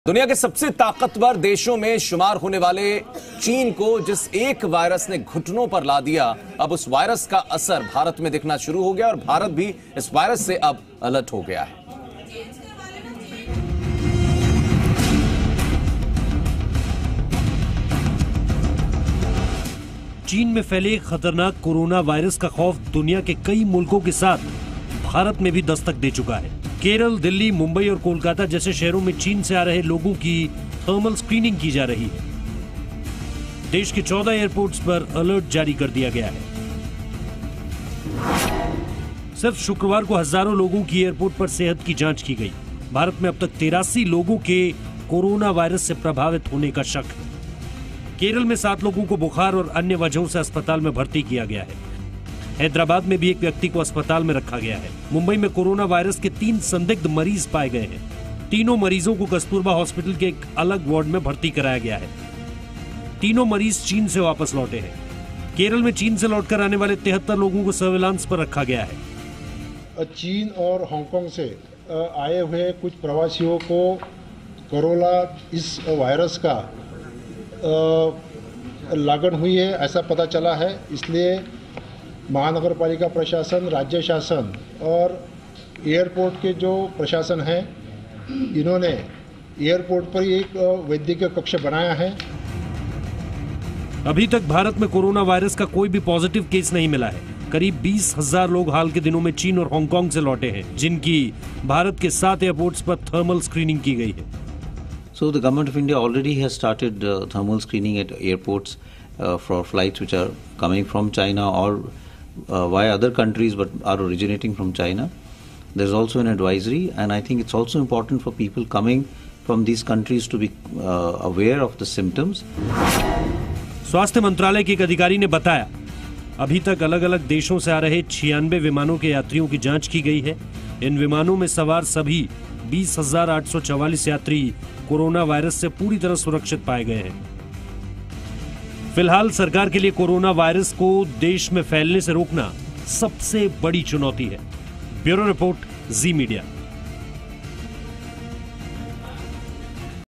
दुनिया के सबसे ताकतवर देशों में शुमार होने वाले चीन को जिस एक वायरस ने घुटनों पर ला दिया, अब उस वायरस का असर भारत में दिखना शुरू हो गया और भारत भी इस वायरस से अब अलर्ट हो गया है। चीन में फैले खतरनाक कोरोना वायरस का खौफ दुनिया के कई मुल्कों के साथ भारत में भी दस्तक दे चुका है। केरल, दिल्ली, मुंबई और कोलकाता जैसे शहरों में चीन से आ रहे लोगों की थर्मल स्क्रीनिंग की जा रही है। देश के 14 एयरपोर्ट्स पर अलर्ट जारी कर दिया गया है। सिर्फ शुक्रवार को हजारों लोगों की एयरपोर्ट पर सेहत की जांच की गई। भारत में अब तक 83 लोगों के कोरोना वायरस से प्रभावित होने का शक है। केरल में 7 लोगों को बुखार और अन्य वजहों से अस्पताल में भर्ती किया गया है। हैदराबाद में भी एक व्यक्ति को अस्पताल में रखा गया है। मुंबई में कोरोना वायरस के 3 संदिग्ध मरीज पाए गए हैं। तीनों मरीजों को कस्तूरबा हॉस्पिटल के एक अलग वार्ड में भर्ती कराया गया है। तीनों मरीज चीन से वापस लौटे हैं। केरल में चीन से लौटकर आने वाले 73 लोगों को सर्विलांस पर रखा गया है। चीन और हांगकांग से आए हुए कुछ प्रवासियों को कोरोना इस वायरस का लागण हुई है, ऐसा पता चला है। इसलिए महानगर पालिका प्रशासन, राज्य शासन और एयरपोर्ट के जो प्रशासन है, इन्होंने एयरपोर्ट पर एक वैद्यकीय कक्ष बनाया है। अभी तक भारत में कोरोना वायरस का कोई भी पॉजिटिव केस नहीं मिला है। करीब 20,000 लोग हाल के दिनों में चीन और हांगकांग से लौटे हैं, जिनकी भारत के 7 एयरपोर्ट्स पर थर्मल स्क्रीनिंग की गई है। So the government of India already has started thermal screening at airports for flights which are coming from China or via other countries but are originating from China. There's also an advisory, and I think it's also important for people coming from these countries to be aware of the symptoms. स्वास्थ्य मंत्रालय के एक अधिकारी ने बताया, अभी तक अलग अलग देशों से आ रहे 96 विमानों के यात्रियों की जांच की गई है। इन विमानों में सवार सभी 20,844 यात्री कोरोना वायरस से पूरी तरह सुरक्षित पाए गए हैं। फिलहाल सरकार के लिए कोरोना वायरस को देश में फैलने से रोकना सबसे बड़ी चुनौती है। Bureau report, Zee media.